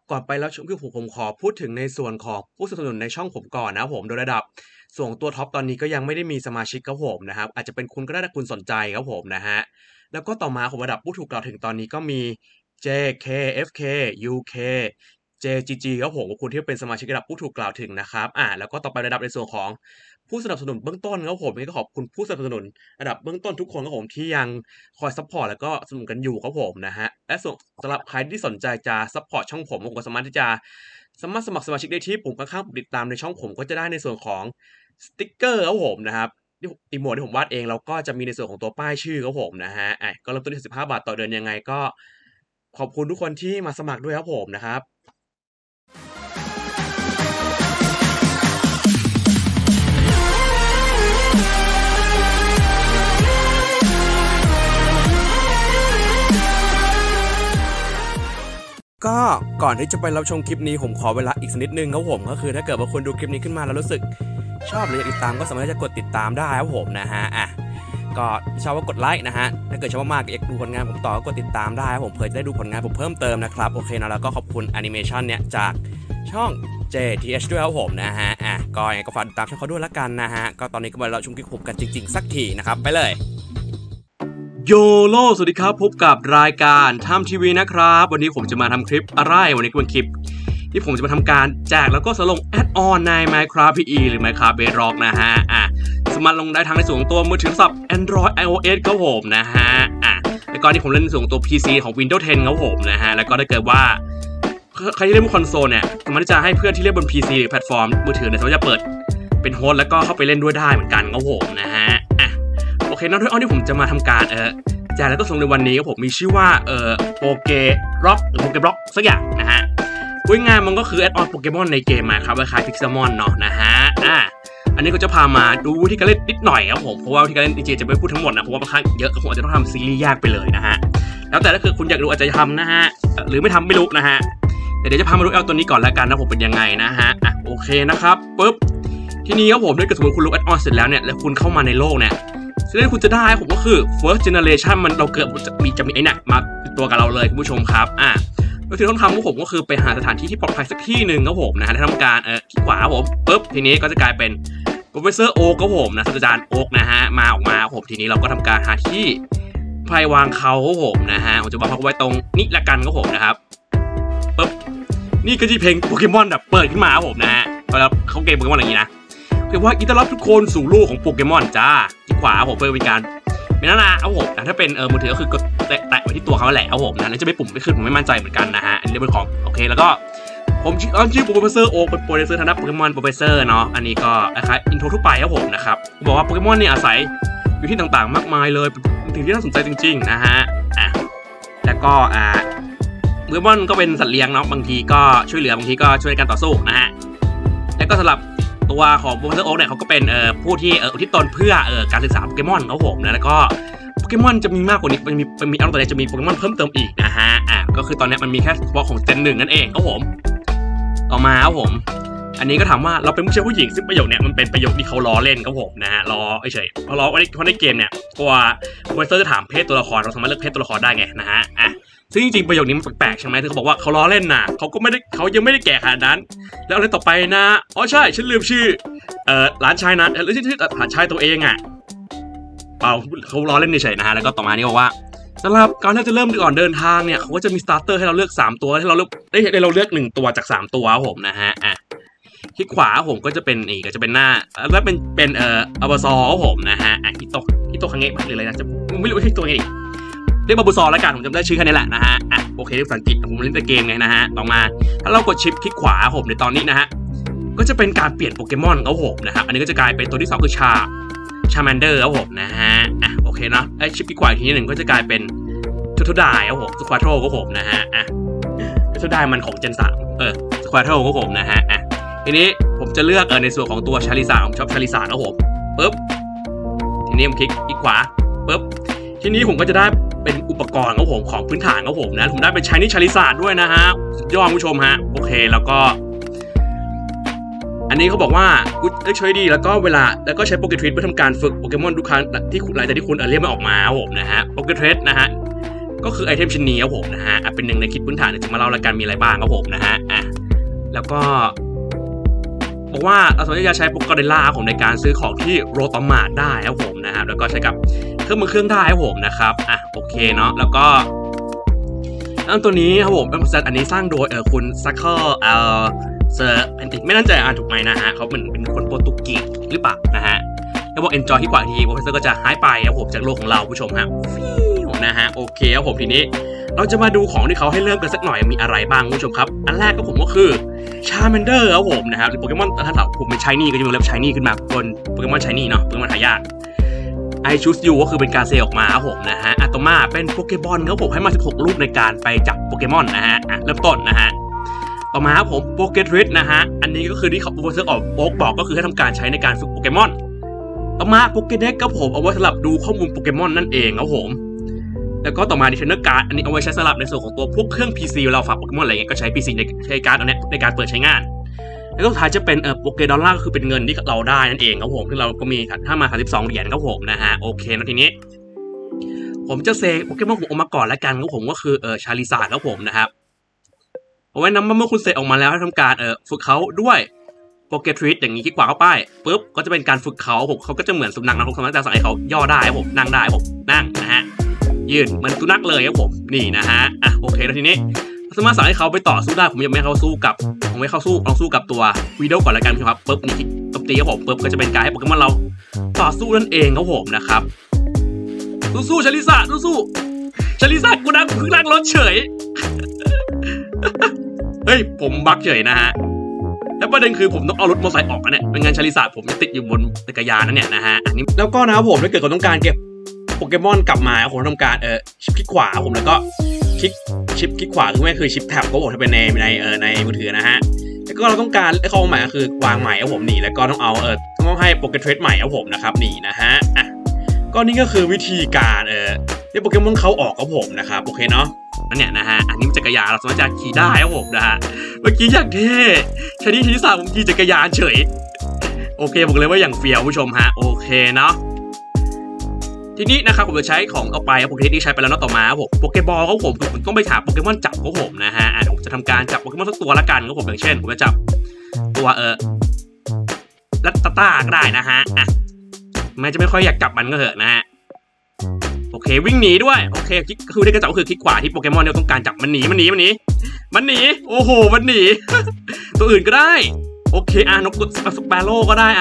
ก่อนไปแล้วคือผมขอพูดถึงในส่วนของผู้สนับสนุนในช่องผมก่อนนะครับผมโดยระดับส่วนตัวท็อปตอนนี้ก็ยังไม่ได้มีสมาชิกครับผมนะครับอาจจะเป็นคุณก็ได้ถ้าคุณสนใจครับผมนะฮะแล้วก็ต่อมาของระดับผู้ถูกกล่าวถึงตอนนี้ก็มี JK FK UK JGG ครับผมคุณที่เป็นสมาชิกระดับผู้ถูกกล่าวถึงนะครับแล้วก็ต่อไประดับในส่วนของผู้สนับสนุนเบื้องต้นครับผมก็ขอบคุณผู้สนับสนุนระดับเบื้องต้นทุกคนครับผมที่ยังคอยซัพพอร์ตแล้วก็สนับสนุนกันอยู่ครับผมนะฮะและสำหรับใครที่สนใจจะซัพพอร์ตช่องผมก็สามารถที่จะสมัครสมาชิกได้ที่ปุ่มข้างๆปุ่มติดตามในช่องผมก็จะได้ในส่วนของสติ๊กเกอร์ครับผมนะครับอีโมดที่ผมวาดเองแล้วก็จะมีในส่วนของตัวป้ายชื่อครับผมนะฮะก็เริ่มต้นที่15 บาทต่อเดือนยังไงก็ขอบคุณทุกคนที่มาสมัครด้วยครับผมนะครับก็ก่อนที่จะไปรับชมคลิปนี้ผมขอเวลาอีกสักนิดนึงครับผมก็คือถ้าเกิดว่าคุณดูคลิปนี้ขึ้นมาแล้วรู้สึกชอบหรืออยากติดตามก็สามารถจะกดติดตามได้ครับผมนะฮะก็ชอบว่ากดไลค์นะฮะถ้าเกิดชอบมากอยากดูผลงานผมต่อก็กดติดตามได้ครับผมเพื่อจะได้ดูผลงานผมเพิ่มเติมนะครับโอเคนะแล้วก็ขอบคุณแอนิเมชันเนี่ยจากช่อง JTH ด้วยครับผมนะฮะก็ยังไงก็ฝากติดตามช่องเขาด้วยละกันนะฮะก็ตอนนี้ก็มาเราชมคลิปผมกันจริงๆสักทีนะครับไปเลยโยโลสวัสดีครับพบกับรายการทำทีวีนะครับวันนี้ผมจะมาทำคลิปอะไรวันนี้เป็นคลิปที่ผมจะมาทำการแจกแล้วก็สลงแอดออนใน Minecraft PE หรือ Minecraft Bedrock นะฮะสามารถลงได้ทั้งในส่วนของตัวมือถือสับ Android iOS ครับผมนะฮะแล้วก็ที่ผมเล่นในส่วนของตัว PC ของ Windows 10ครับผมนะฮะแล้วก็ถ้าเกิดว่าใครที่เล่นบนคอนโซลเนี่ยสามารถที่จะให้เพื่อนที่เล่นบน PC หรือแพลตฟอร์มมือถือเนี่ยสามารถจะเปิดเป็นโฮสต์แล้วก็เข้าไปเล่นด้วยได้เหมือนกันครับผมนะฮะโอเคน้องด้วยอ้อนที่ผมจะมาทำการแจกแล้วก็ส่งในวันนี้ครับผมมีชื่อว่าโปเกร็อกหรือโปเกบล็อกสักอย่างนะฮะพูดง่ายมันก็คือแอดออนโปเกมอนในเกมครับคล้ายๆพิกซ์มอนเนาะนะฮะอันนี้ก็จะพามาดูวิธีการเล่นนิดหน่อยครับผมเพราะว่าวิธีการเล่นจริงๆจะไม่พูดทั้งหมดนะเพราะว่าบางครั้งเยอะผมอาจจะต้องทำซีรีส์ยากไปเลยนะฮะแล้วแต่ถ้าคือคุณอยากรู้อาจจะทำนะฮะหรือไม่ทำไม่รู้นะฮะเดี๋ยวจะพามาดูตัวนี้ก่อนแล้วกันนะผมเป็นยังไงนะฮะโอเคนะครับปุ๊บทีนี้ครับผมถ้าเกิดสมมติคุณรู้แอดออนเสร็จแล้วเนี่ยแล้วคุณเข้ามาในโลกเนี่ยสิ่งที่คุณจะได้ผมก็คือ first generation มันเราเกิดจะมีไอ้เนี่ยมาติดตัวกับเราเลยคุณผู้ชมครับแล้วที่ต้องทำของผมก็คือไปหาสถานที่ที่ปลอดภัยสักที่หนึ่งครับผมนะฮะทำการที่ขวาผมปุ๊บทีนี้ก็จะกลายเป็น Professor Oak ครับผมนะศาสตราจารย์โอ๊กนะฮะออกมาผมทีนี้เราก็ทำการหาที่ไพรวางเขาครับผมนะฮะผมจะบอกเขาไว้ตรงนี้ละกันครับผมนะครับปุ๊บนี่ก็จะเพลงโปเกมอนแบบเปิดขึ้นมาครับผมนะฮะแล้วเขาเกมโปเกมอนอย่างนี้นะเรียกว่ายินดีต้อนรับทุกคนสู่โลกของโปเกมอนจ้าที่ขวาผมเพื่อเป็นการเป็นนั่นนะเอาผมนะถ้าเป็นมือถือก็คือกดแตะไว้ที่ตัวเขาแหละเอาผมนะแล้วจะไม่ปุ่มไม่ขึ้นผมไม่มั่นใจเหมือนกันนะฮะอันนี้เป็นของโอเคแล้วก็ผมชื่อโปรเฟสเซอร์โอ๊กเป็นโปรเฟสเซอร์ทางด้านโปเกมอนโปรเฟสเซอร์เนาะอันนี้ก็นะครับอินโทรทั่วไปครับผมนะครับบอกว่าโปเกมอนเนี่ยอาศัยอยู่ที่ต่างๆมากมายเลยเป็นสิ่งที่น่าสนใจจริงๆนะฮะแล้วก็โปเกมอนก็เป็นสัตว์เลี้ยงเนาะบางทีก็ช่วยเหลือบางทีก็ช่วยการต่อสู้นะฮะแล้วก็สำหรับตัวของโปรเฟสเซอร์โอ๊กเนี่ยเขาก็เป็นผู้ที่อุทิศตนเพื่อการศึกษาโปเกมอนครับผมนะแล้วก็โปเกมอนจะมีมากกว่านี้มีอันต่อไปจะมีโปเกมอนเพิ่มเติมอีกนะฮะก็คือตอนนี้มันมีแค่เฉพาะของเจน 1นั่นเองครับผมต่อมาครับผมอันนี้ก็ถามว่าเราเป็นผู้ชายผู้หญิงซึ่งประโยคเนี่ยมันเป็นประโยคที่เขาล้อเล่นครับผมนะฮะล้อเฉยเพราะในเกมเนี่ยตัวโปรเฟสเซอร์จะถามเพศตัวละครเราสามารถเลือกเพศตัวละครได้ไงนะฮะซึ่งจริงๆประโยคนี้มันแปลกๆใช่ไหมที่เขาบอกว่าเขาล้อเล่นนะเขายังไม่ได้แก่ขนาดนั้นแล้วอะไรต่อไปนะอ๋อใช่ฉันลืมชื่อหลานชายนั้นหรือชื่อหลานชายตัวเองเปล่าเขาล้อเล่นเฉยๆนะฮะแล้วก็ต่อมานี่บอกว่าสำหรับการที่จะเริ่มก่อนเดินทางเนี่ยเขาก็จะมีสตาร์เตอร์ให้เราเลือก3ตัวให้เราเลือกได้เราเลือก1ตัวจาก3ตัวผมนะฮะที่ขวาผมก็จะเป็นก็จะเป็นหน้าแล้วเป็นอัลบาซอผมนะฮะฮิโตคังเงะหรืออะไรนะจะไม่รู้ที่ตัวไงเรียกบาบูซอแล้วกันผมจำได้ชื่อแค่นี้แหละนะฮะโอเคภาษาอังกฤษผมเล่นแต่เกมไงนะฮะต่อมาถ้าเรากดชิปคลิกขวาผมในตอนนี้นะฮะก็จะเป็นการเปลี่ยนโปเกมอนครับผมนะครับอันนี้ก็จะกลายเป็นตัวที่2คือชาแมนเดอร์ครับผมนะฮะโอเคนะไอชิปคลิกขวาอีกทีนึงก็จะกลายเป็นทูดายครับผมสควอโตรครับผมนะฮะทูดายมันของเจน3สควอโตรครับผมนะฮะทีนี้ผมจะเลือกในส่วนของตัวชาลิซาผมชอบชาลิซาครับผมปึ๊บทีนี้ผมคลิกขวาปึ๊บทีนี้ผมก็จะได้เป็นอุปกรณ์ครับผมของพื้นฐานครับผมนะผมได้เป็นชายนิชาลิซาด้วยนะฮะยอดผู้ชมฮะโอเคแล้วก็อันนี้เขาบอกว่าช่วยดีแล้วก็ใช้โปเกทริสเพื่อทำการฝึกโปเกมอนทุกครั้งที่หลังจากที่คุณเรียกมันออกมาครับผมนะฮะโปเกทริสนะฮะก็คือไอเทมชิ้นนี้ครับผมนะฮะเป็นหนึ่งในคลิปพื้นฐานเดี๋ยวจะมาเล่ารายการมีอะไรบ้างครับผมนะฮะแล้วก็บอกว่าเราสามารถจะใช้โปรแกรมล่าผมในการซื้อของที่โรตอมาร์ทได้ครับผมนะครับแล้วก็ใช้กับเครื่องมือเครื่องได้ครับผมนะครับโอเคเนาะแล้วก็ตัวนี้ครับผมอันนี้สร้างโดยคุณซักเกอร์เซอร์แพนติกไม่แน่ใจอ่านถูกไหมนะฮะเขาเป็นคนโปรตุเกสหรือเปล่านะฮะแล้วบอก enjoy ที่กว่าทีโปรเฟสเซอร์ก็จะหายไปครับผมจากโลกของเราผู้ชมฮะนะฮะโอเคครับผมทีนี้เราจะมาดูของที่เขาให้เริ่มกันสักหน่อยมีอะไรบ้างผู้ชมครับอันแรกก็ผมก็คือชาร์แมนเดอร์ครับผมนะครับหรือโปเกมอนถ้าผมเป็นชายนี่ก็จะมีเล็บชายนี่ขึ้นมาบนโปเกมอนชายนี่เนาะโปเกมอนหายากไอชูสยูก็คือเป็นการเซลออกมาครับผมนะฮะต่อมาเป็นโปเกบอลครับผมให้มา16รูปในการไปจับโปเกมอนนะฮะเริ่มต้นนะฮะต่อมาครับผมโปเกทริสนะฮะอันนี้ก็คือที่เขาโปรเฟสเซอร์บอกก็คือให้ทำการใช้ในการฝึกโปเกมอนต่อมาโปเกเด็กครับผมเอาไว้สำหรับดูข้อมูลโปเกมอนนั่นเองครับผมแล้วก็ต่อมาดิเทรนเนอร์การ์ดอันนี้เอาไว้ใช้สำหรับในส่วนของตัวพวกเครื่อง PC เราฝากโปเกมอนอะไรเงี้ยก็ใช้ PC ใช้การ์ดอันนี้ในการเปิดใช้งานแล้วก็สุดท้ายจะเป็นโปเกดอลลาร์ก็คือเป็นเงินที่เราได้นั่นเองครับผมที่เราก็มีถ้ามา32เหรียญครับผมนะฮะโอเคนะทีนี้ผมจะเซโปเกมอนผมออกมาก่อนแล้วกันครับผมก็คือชาลิซาร์ดครับผมนะครับเอาไว้นำเมื่อคุณเซออกมาแล้วให้ทำการฝึกเขาด้วยโปเกทริสอย่างนี้คลิกขวาเข้าไปปุ๊บก็จะเป็นการฝึกเขาผมเขาก็จะเหมือนสุนัขนะผมสามารถจะสั่งให้เขาย่อได้ครับผมนั่งได้ผมนั่งนะฮะยืนเหมือนสุนัขเลยครับผมนี่นะฮะโอเคแล้วทีนี้สามารถสั่งให้เขาไปต่อสู้ได้ผมยังไม่ให้เขาสู้กับผมไม่เข้าสู้ลองสู้กับตัววีดีโอก่อนแล้วกันครับปุ๊บนี่ตบตีครับผมปุ๊บก็จะเป็นการให้โปเกมอนเราต่อสู้นั่นเองครับผมนะครับสู้ชาลิซาสู้ชาลิซากูนั่งเพิ่งนั่งรถเฉยเฮ้ยผมบักเฉยนะฮะแล้วประเด็นคือผมต้องเอารถมอเตอร์ไซค์ออกนะเนี่ยเป็นงานชาลิซาผมจะติดอยู่บนจักรยานนั่นเนี่ยนะฮะอันนี้แล้วก็นะครับผมถ้าเกิดเขาต้องการเก็บโปเกมอนกลับมาผมทำการชิปคลิกขวาผมแล้วก็ชิปคลิกขวาคือชิปแท็บก็บอกถ้าเป็นในมือถือนะฮะแล้วก็เราต้องการไอ้ข้อใหม่ก็คือวางใหม่ครับผมนี่แล้วก็ต้องเอาต้องให้โปเกเทรดใหม่ครับผมนะครับนี่นะฮะก็นี่ก็คือวิธีการที่โปเกมอนเขาออกครับผมนะครับโอเคเนาะนั่นเนี่ยนะฮะอันนี้จักรยานเราสามารถจะขี่ได้ครับผมนะฮะเมื่อกี้อย่างเท่ชนิดที่3ผมขี่จักรยานเฉยโอเคบอกเลยว่าอย่างเฟี้ยวผู้ชมฮะโอเคเนาะทีนี้นะครับผมจะใช้ของเอาไปโปเกเทสที่ใช้ไปแล้วเนาะต่อมาครับผมโปเกบอลครับผมต้องไปหาโปเกมอนจับครับผมนะฮะผมจะทำการจับโปเกมอนสักตัวละกันครับผมอย่างเช่นผมจะจับตัวลัตต้าก็ได้นะฮะมันจะไม่ค่อยอยากจับมันก็เถอะนะฮะโอเควิ่งหนีด้วยโอเคคือที่กระจับก็คือคลิกขวาที่โปเกมอนเราต้องการจับมันหนีโอ้โหมันหนี ตัวอื่นก็ได้โอเคนกสเปโร่ก็ได้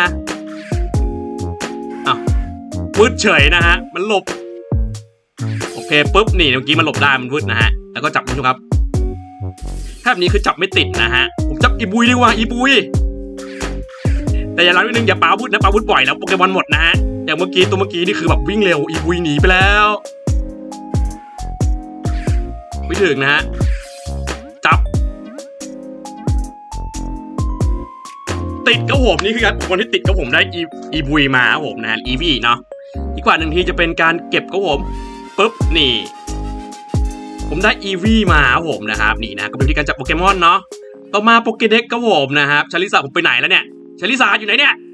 วืดเฉยนะฮะมันหลบโอเคปุ๊บนี่เมื่อกี้มันหลบได้มันวืดนะฮะแล้วก็จับมันครับถ้าแบบนี้คือจับไม่ติดนะฮะผมจับอีบุยดีกว่าอีบุยแต่อย่าล้างนิดนึงอย่าปาวุธนะปาวุธบ่อยแล้วโปเกมอนหมดนะฮะอย่างเมื่อกี้นี่คือแบบวิ่งเร็วอีบุยหนีไปแล้วไม่ถึงนะฮะจับติดกับผมนี่คือการคนที่ติดกับผมได้อีบุยมาครับผมนะฮะอีวีเนาะอีกกว่า1ทีจะเป็นการเก็บกับผมปุ๊บนี่ผมได้อีวีมาครับผมนะครับนี่นะก็เป็นวิธีการจับโปเกมอนเนาะต่อมาโปเกเด็กกับผมนะครับชาลิซาผมไปไหนแล้วเนี่ยชาลิซาอยู่ไหนเนี่ย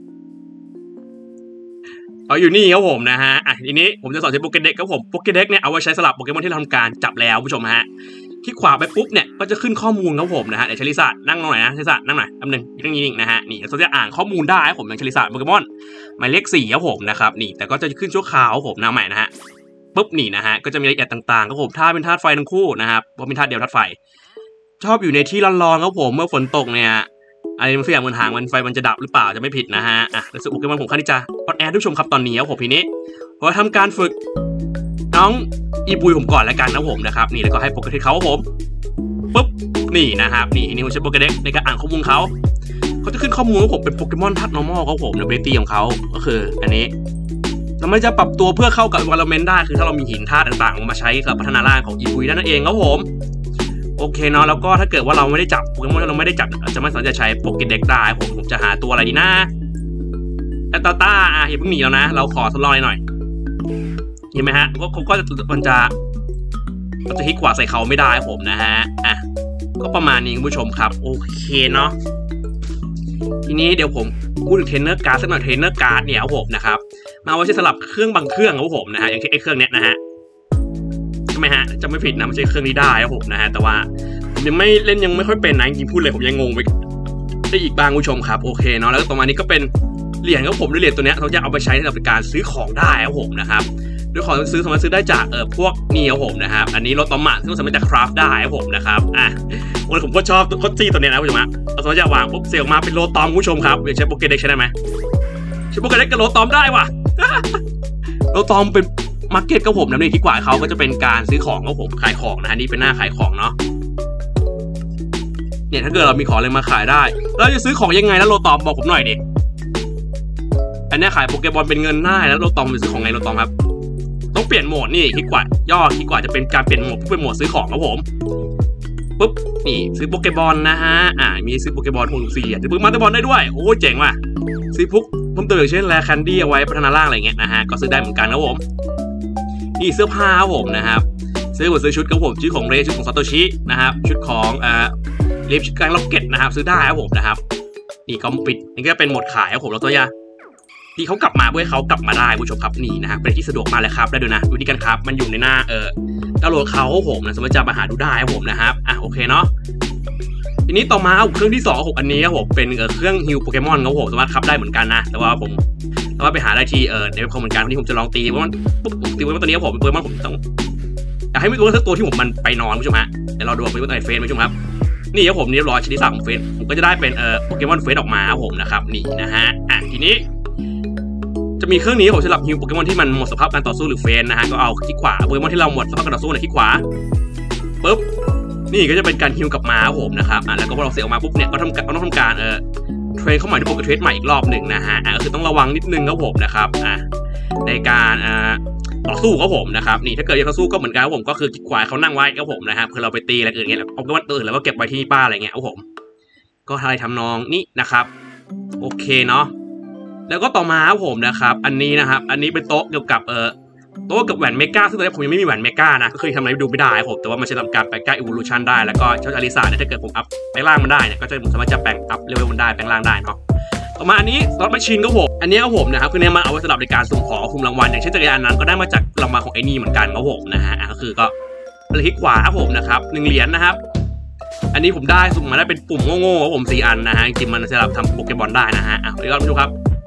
อยู่นี่ครับผมนะฮะทีนี้ผมจะสอนใช้โปเกเด็กกับผมโปเกเด็กเนี่ยเอาไว้ใช้สลับโปเกมอนที่ทำการจับแล้วผู้ชมฮะคลิกขวาไปปุ๊บเนี่ยก็จะขึ้นข้อมูลครับผมนะฮะเดี๋ยวชาลิซานั่งหน่อยนะชาลิซานั่งหน่อยแป๊บนึงนั่งนิ่งๆนะฮะนี่เราจะอ่านข้อมูลได้ครับผมอย่างชาลิซาโปเกมอนหมายเลข4ครับผมนะครับนี่แต่ก็จะขึ้นชั่วคราวครับผมนะใหม่นะฮะปุ๊บนี่นะฮะก็จะมีรายละเอียดต่างๆครับผมถ้าเป็นธาตุไฟทั้งคู่นะครับเพราะเป็นธาตุเดียวธาตุไฟชอบอยู่ในที่ร้อนๆครับผมเมื่อฝนตกเนี่ยอะไรมันเสียงมันห่างมันไฟมันจะดับหรือเปล่าจะไม่ผิดนะฮะแล้วโปเกมอนผมค่อนข้างที่จะออนแอร์ทุกชมครับตอนนี้ครับผมทีนี้พอทำการฝึกน้องอีบุยผมก่อนแล้วกันนะผมนะครับนี่แล้วก็ให้โปเกเทสเขาครับผมปุ๊บนี่นะครับนี่ผมใช้โปเกเด็กในการอ่านข้อมูลเขาจะขึ้นข้อมูลของผมเป็นโปเกมอนธาตุ normal ครับผมในเบตี้ของเขาก็คืออันนี้เราไม่จะปรับตัวเพื่อเข้ากับ environment ได้คือถ้าเรามีหินธาตุต่างๆมาใช้กับพัฒนาร่างของอีบุยนั่นเองครับผมโอเคเนาะแล้วก็ถ้าเกิดว่าเราไม่ได้จับโปเกมอนเราไม่ได้จับจะไม่สามารถจะใช้โปเกเด็กได้ผมจะหาตัวอะไรดีนะแอตตาอย่าเพิ่งหนีแล้วนะเราขอทดลองหน่อยเห็นไหมฮะก็มันจะคลิกขวาใส่เขาไม่ได้ผมนะฮะก็ประมาณนี้คุณผู้ชมครับโอเคเนาะทีนี้เดี๋ยวผมพูดถึงเทรนเนอร์การ์ดสักหน่อยเทรนเนอร์การ์ดเนี่ยครับผมนะครับมาไว้ใช้สลับเครื่องบางเครื่องครับผมนะฮะอย่างเช่นไอ้เครื่องเนี้ยนะฮะใช่ไหมฮะจะไม่ผิดนะไม่ใช่เครื่องนี้ได้ครับผมนะฮะแต่ว่าผมยังไม่เล่นยังไม่ค่อยเป็นนะจริงพูดเลยผมยังงงไปได้อีกบางผู้ชมครับโอเคเนาะแล้วต่อมานี้ก็เป็นเหรียญครับผมด้วยเหรียญตัวเนี้ยเราจะเอาไปใช้ในการซื้อของได้ครับผมนะครับด้วยของซื้อสามารถซื้อได้จากพวกนี่ครับผมนะครับอันนี้โลตอมะซึ่งสามารถจะคราฟได้ครับผมนะครับวันผมก็ชอบโคตรจี้ตัวเนี้ยนะผู้ชมฮะเราสามารถจะวางปุ๊บเซลล์มาเป็นโลตอมผู้ชมครับใช้โปเกเด็กใช้ได้ไหมใช้โปเกเด็กกับโลตอมได้ว่ะโลตอมเป็นมาร์เก็ตครับผมนะนี่ที่กว่าเขาก็จะเป็นการซื้อของครับผมขายของนะฮะนี่เป็นหน้าขายของเนาะเนี่ยถ้าเกิดเรามีของอะไรมาขายได้เราจะซื้อของยังไงนะโลตอมบอกผมหน่อยดิอันนี้ขายโปเกมอนเป็นเงินได้แล้วโลตอมเป็นซื้อของไงโลตอมครับต้องเปลี่ยนโหมดนี่ที่กว่าย่อที่กว่าจะเป็นการเปลี่ยนโหมดเป็นโหมดซื้อของครับผมปุ๊บนี่ซื้อโปเกมอนนะฮะมีซื้อโปเกมอน64จะซื้อมาสเตอร์บอลได้ด้วยโอ้เจ๋งว่ะซื้อพวกเพิ่มเติมอย่างเช่นแรแคนดี้เอาไว้พัฒนาร่างอะไรเงี้ยนะฮะก็ซื้อได้เหมือนกันครับผมนี่เสื้อผ้าครับผมนะครับซื้อชุดครับผมชุดของเรย์ชุดของซาโตชินะครับชุดของลิฟชุดกลางล็อกเก็ตนะครับซื้อได้ครับผมนะครับนี่ก็ปิดนี่ก็เป็นโหมดขายครับผมแล้วตัวอย่างที่เขากลับมาเพื่อเขากลับมาได้ผู้ชมครับนี่นะฮะเป็นที่สะดวกมากเลยครับได้ดูนะวิธีการครับมันอยู่ในหน้าดาวน์โหลดเขาครับผมนะสามารถจะมาหาดูได้ครับผมนะครับโอเคเนาะทีนี้ต่อมาเครื่องที่2อันนี้ครับผมเป็นเครื่องฮิลโปเกมอนครับผมสามารถครับได้เหมือนกันนะแต่ว่าผมสามารถไปหาได้ที่ในเว็บคอมเหมือนกันวันนี้ผมจะลองตีว่ามันตีว่าตัวนี้ครับผมเปิดมันผมต้องอยากให้ไม่รู้ว่าตัวที่มันไปนอนผู้ชมฮะเดี๋ยวเราดูไปว่าในเฟซผู้ชมครับนี่ครับผมเรียบร้อยชนิด3ของเฟซผมก็จะได้เป็นโปเกมอนเฟซออกมาครับผมนะครับนี่นะฮะทีนี้จะมีเครื่องนี้ผมสำหรับฮิวโปเกมอนที่มันหมดสภาพการต่อสู้หรือเฟนนะฮะก็เอาคลิกขวาโปเกมอนที่เราหมดสภาพการต่อสู้เนี่ยคลิกขวาปุ๊บนี่ก็จะเป็นการฮิวกลับมาครับผมนะครับแล้วก็พอเราเสียออกมาปุ๊บเนี่ยก็ต้องทำการเทรนเข้ามาที่โปเกเทรนใหม่อีกรอบหนึ่งนะฮะก็คือต้องระวังนิดนึงครับผมนะครับในการต่อสู้ครับผมนะครับนี่ถ้าเกิดจะต่อสู้ก็เหมือนกันครับผมก็คือคลิกขวาเขานั่งไว้ครับผมนะครับคือเราไปตีอะไรอื่นเงี้ยเอาโปเกมอนอื่นแล้วก็เก็บไว้ที่ป้าอะไรเงี้ยครับผมก็อะไรทำนองนี่นะครับโอเคเนาะแล้วก็ต่อมาครับผมนะครับอันนี้นะครับอันนี้เป็นโต๊ะเกี่ยวกับโต๊ะกับแหวนเมกาซึ่งตอนนี้ผมยังไม่มีแหวนเมกานะก็เคยทำอะไรดูไม่ได้ผมแต่ว่ามันจะทำการแปลงกล้าอีวูลูชันได้แล้วก็เจ้าอาริสาเนี่ยถ้าเกิดผมอัพแปลงร่างมันได้เนี่ยก็จะสามารถจะแปลงอัพเลเวลมันได้แปลงร่างได้เนาะต่อมาอันนี้สล็อตแมชชีนครับผมอันนี้ครับผมนะครับคือเนี่ยมันเอาไว้สำหรับในการสุ่มของคุมรางวัลอย่างเช่นจักรยานนั้นก็ได้มาจากรางวัลของไอ้นี่เหมือนกันครับผมนะฮะก็คือก็คลิกขวาครับผมนะครับ1เหรียญนะครับอันนี้ผมได้สุ่มมาได้เป็นปุ่มโง่ๆครับผม4อันนะฮะจริงๆมันสำหรับทำโปเกมอนได้นะฮะเดี๋ยวเราดูครับ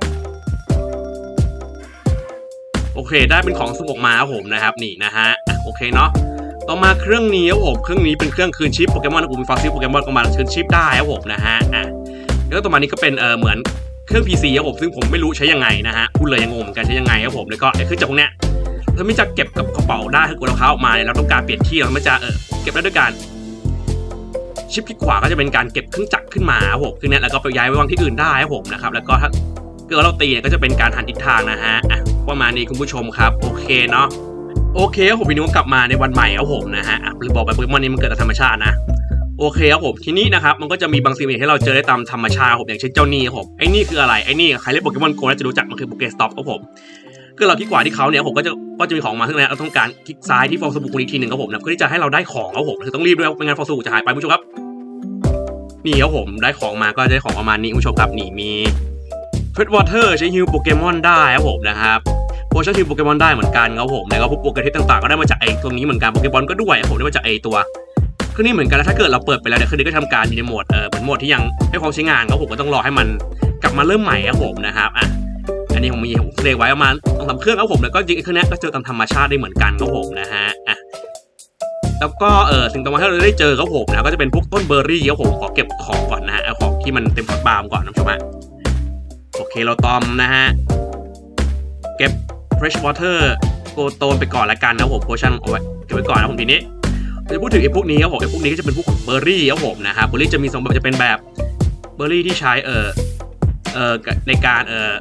โอเคได้เป็นของสุ่มออกมาครับผมนะครับนี่นะฮะโอเคเนาะต่อมาเครื่องนี้ครับผมเครื่องนี้เป็นเครื่องคืนชิปโปเกมอนผมมีฟอสซิลโปเกมอนก็มาคืนชิปได้ครับผมนะฮะแล้วต่อมานี้ก็เป็นเหมือนเครื่อง PC ครับผมซึ่งผมไม่รู้ใช้ยังไงนะฮะพูดเลยยังงงเหมือนกันใช้ยังไงครับผมแล้วก็ไอ้เครื่องจักรพวกเนี้ยถ้าไม่จะเก็บกับกระเป๋าได้ถ้าเกิดเราเข้าออกมาเราต้องการเปลี่ยนที่เราไม่จะเก็บได้ด้วยการชิปคลิกขวาก็จะเป็นการเก็บเครื่องจักรขึ้นมาครับผมซึ่งเนี้ยแล้วก็ไปย้ายไปวางที่อื่นได้ครับผมนะครับแล้วก็ถ้าเกิดเราตีเนี่ยก็จะเป็นการหันทิศทางนะฮะประมาณนี้คุณผู้ชมครับโอเคเนาะโอเคครับผมวันนี้ก็กลับมาในวันใหม่ครับผมนะฮะหรือบอกไปโปเกมอนนี้มันเกิดจากธรรมชาตินะโอเคครับผมทีนี้นะครับมันก็จะมีบางสิ่งที่เราเจอได้ตามธรรมชาติผมอย่างเช่นเจ้านี่ครับผมไอ้นี่คืออะไรไอ้นี่ใครเล่นโปเกมอนโกน่าจะรู้จักมันคือโปเกสต็อปครับผมก็เราคลิกขวาที่เขาเนี่ยผมก็จะมีของมาซึ่งเราต้องการคลิกซ้ายที่ฟองสบู่อีกทีหนึ่งครับผมนะเพื่อที่จะให้เราได้ของครับผมคือต้องรีบด้วยไม่งั้นฟองสบู่จะหายไปผู้ชมครับนี่ครับผมได้ของมาก็ได้ของประมาณนี้ผู้ชมครับนี่มีเฟสวอเตอร์ใช้ฮิลโปเกมอนได้ครับผมนะครับโพชั่นฮิลโปเกมอนได้เหมือนกันครับผมแล้วก็พวกโปเกเทสต่างๆก็ได้มาจากไอ้ตัวนี้เหมือนกันโปเกมอนก็ด้วยผมได้มาจากไอ้ตัวเครื่องนี้เหมือนกันแล้วถ้าเกิดเราเปิดไปแล้วเนี่ยเครื่องนี้ก็ทำการอยู่ในโหมดเหมือนโหมดที่ยังให้ความใช้งานครับผมก็ต้องรอให้มันกลับมาเริ่มใหม่ครับผมนะครับอันนี้ผมเรียกไว้ประมาณ2-3เครื่องครับผมแล้วก็จริงเครื่องนี้ก็เจอตามธรรมชาติได้เหมือนกันครับผมนะฮะแล้วก็สิ่งต่อมาที่เราได้เจอครับผมนะก็จะเป็นพวกต้นเบอร์รี่ครับผมขอเก็บของก่อนนะฮะเอาของที่มันเต็มพอตบาร์มก่อนนะผู้ชมฮะโอเคเราตอมนะฮะเก็บ fresh water โกโตนไปก่อนละกันนะผมโพชั่นเอาไว้เก็บไว้ก่อนนะผมทีนี้จะพูดถึงไอ้พวกนี้ครับผมไอ้พวกนี้ก็จะเป็นพวกเบอร์รี่ครับผมนะครับเบอร์รี่จะมี2แบบจะเป็นแบบเบอร์รี่ที่ใช้ในการ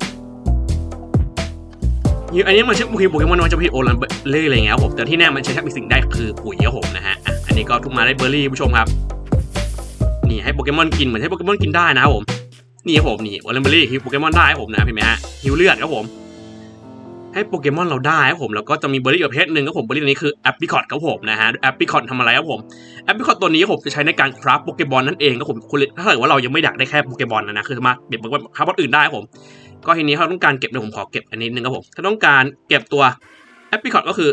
อันนี้มันใช้โปเกมอนมันจะพิโอลันเล่อะไรเงี้ยครับผมแต่ที่แน่มันใช้แค่มีสิ่งได้คือปุ๋ยครับผมนะฮะอันนี้ก็ทุกมาได้เบอร์รี่ผู้ชมครับนี่ให้โปเกมอนกินเหมือนให้โปเกมอนกินได้นะครับผมนี่ครับผมนี่โอลันเบอร์รี่ฮิวโปเกมอนได้ครับผมนะเห็นไหมฮะฮิวเลือดครับผมให้โปเกมอนเราได้ครับผมแล้วก็จะมีเบอร์รี่ประเภทหนึ่งครับผมเบอร์รี่ตัวนี้คือแอปริคอตครับผมนะฮะแอปริคอตทำอะไรครับผมแอปริคอตตัวนี้ผมจะใช้ในการคราฟโปเกมอนนั่นเองครับผมถ้าเกิดว่าเรายังไม่อยากได้แค่โปเกมอนนะคือสามารถเก็บคราฟอื่นได้ครับผมก็ทีนี้เขาต้องการเก็บเนี่ยผมขอเก็บอันนี้นึงครับผมถ้าต้องการเก็บตัวแอปริคอตก็คือ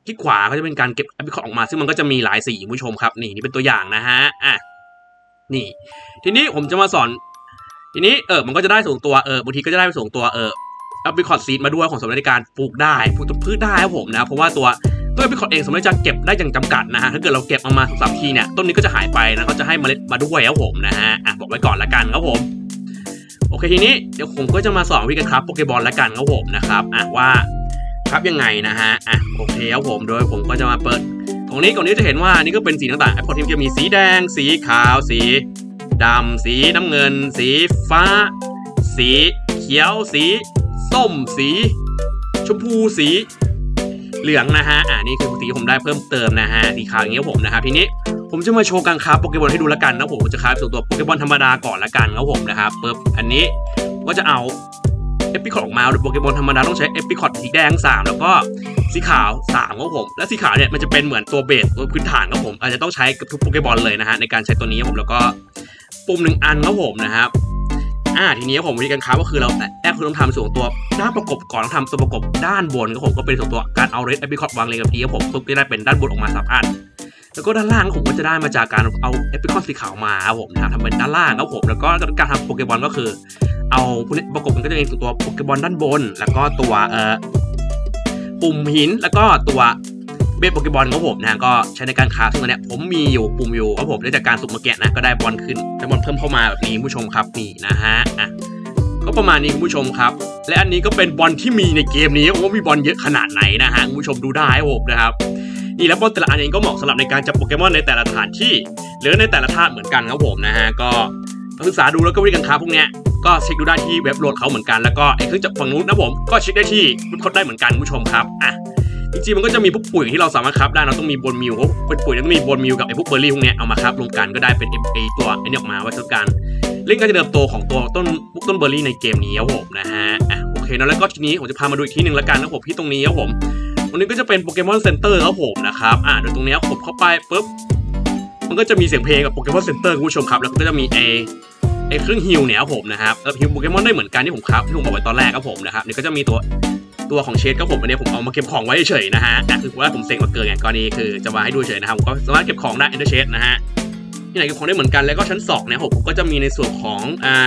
คลิกขวาก็จะเป็นการเก็บแอปพลิเคชันออกมาซึ่งมันก็จะมีหลายสีผู้ชมครับนี่เป็นตัวอย่างนะฮะนี่ทีนี้ผมจะมาสอนทีนี้มันก็จะได้ส่งตัวบางทีก็จะได้ส่งตัวแอปพลิเคชันซีดมาด้วยของสำหรับในการปลูกได้ปลูกต้นพืชได้ครับผมนะเพราะว่าตัวแอปพลิเคชันเองสามารถจะเก็บได้อย่างจำกัดนะฮะถ้าเกิดเราเก็บมา2-3 ทีเนี่ยต้นนี้ก็จะหายไปนะเขาจะให้เมล็ดมาด้วยครับผมนะฮะบอกไว้ก่อนละกันครับผมโอเคทีนี้เดี๋ยวผมก็จะมาสอนวิธีการครับโปเกบอลละกันครับผมนะครับว่าครับยังไงนะฮะโอเคครับผมโดยผมก็จะมาเปิดตรงนี้จะเห็นว่านี่ก็เป็นสีต่างๆไอพอทีมจะมีสีแดงสีขาวสีดำสีน้ำเงินสีฟ้าสีเขียวสีส้มสีชมพูสีเหลืองนะฮะนี่คือสีผมได้เพิ่มเติมนะฮะสีขาวอย่างเงี้ยผมนะครับทีนี้ผมจะมาโชว์การคราฟโปเกมอนให้ดูละกันนะผมจะคราฟส่วนตัวโปเกมอนธรรมดาก่อนละกันครับผมนะครับปึ๊บอันนี้ก็จะเอาเอพิคอตออกมาโดยโปเกมอนธรรมดาต้องใช้เอพิคอตสีแดง3แล้วก็สีขาว3ครับผมและสีขาวเนี่ยมันจะเป็นเหมือนตัวเบสตัวพื้นฐานครับผมอาจจะต้องใช้กับทุกโปเกมอนเลยนะฮะในการใช้ตัวนี้ครับผมแล้วก็ปุ่ม1 อันครับผมนะครับทีนี้ผมวิธีการคราฟก็คือเราคือต้องทำส่วนตัวด้านประกบก่อนต้องทำส่วนประกบด้านบนครับผมก็เป็นส่วนตัวการเอาเรดเอพิคอตวางเรียงกับนี้ครับผมปุ๊บจะได้เป็นด้านบนออกมา3 อันแล้วก็ด้านล่างผมก็จะได้มาจากการเอาเอพิคอตสีขาวมาครับผมทำเป็นด้านล่างครับผมแล้วก็การทำโปเกมอนก็คือเอาประกบมันก็จะเป็นตัวโปเกมอนด้านบนแล้วก็ตัวปุ่มหินแล้วก็ตัวเบสโปเกมอนครับผมนะก็ใช้ในการคราฟซึ่งตอนนี้ผมมีอยู่ปุ่มอยู่ครับผมได้จากการสุ่มเมื่อกี้นะก็ได้บอลขึ้นได้บอลเพิ่มเข้ามาแบบนี้ผู้ชมครับนี่นะฮะก็ประมาณนี้คุณผู้ชมครับและอันนี้ก็เป็นบอลที่มีในเกมนี้ว่ามีบอลเยอะขนาดไหนนะฮะคุณผู้ชมดูได้ครับผมนะครับนี่แล้วบอลแต่ละอันเองก็เหมาะสำหรับในการจับโปเกมอนในแต่ละสถานที่หรือในแต่ละธาตุเหมือนกันครับผมนะฮะก็ศึกษาดูแล้วก็วิธีการคราฟพวกเนี้ยก็เช็คดูได้ที่เว็บโหลดเขาเหมือนกันแล้วก็ไอ้เครื่องจับฝั่งนู้นนะผมก็เช็คได้ที่วิคอดได้เหมือนกันผู้ชมครับจริงๆมันก็จะมีพวกปุ๋ยที่เราสามารถคราฟได้เราต้องมีบนมิวเป็นปุ๋ยต้องมีบนมิวกับไอ้พวกเบอร์รี่พวกเนี้ยเอามาคราฟรวมกันก็ได้เป็นตัวไอ้นี่ออกมาว่าการเล่นการเติบโตของตัวต้นเบอร์รี่ในเกมนี้ครับผมนะฮะโอเคแล้วก็ทีนี้ผมจะพามาดูอีกที่หนึ่งแล้วกันนะผมที่ตรงนี้ครับผมตรงนี้ก็จะเป็นโปเกมอนเซ็นเตอร์ครับผมนะครับโดยตรงนี้ผมเข้าไปปุ๊บมันก็จะมีเสียงเพลงกับโปเกมอนเซ็นเตอร์คุณผู้ชมครับแล้วก็จะมีไอ้เครื่องฮิลเนี่ยครับผมนะครับฮิลโปเกมอนได้เหมือนกันที่ผมครับที่ผมบอกไว้ตอนแรกครับผมนะครับนี่ก็จะมีตัวของเชดครับผมอันนี้ผมเอามาเก็บของไว้เฉยนะฮะคือว่าผมเซ็งมาเกินไงกรณีคือจะมาให้ดูเฉยนะครับผมก็สามารถเก็บของได้เอนเตอร์เชดนะฮะที่ไหนเก็บของได้เหมือนกันแล้วก็ชั้น2เนี่ยผมก็จะมีในส่วนของ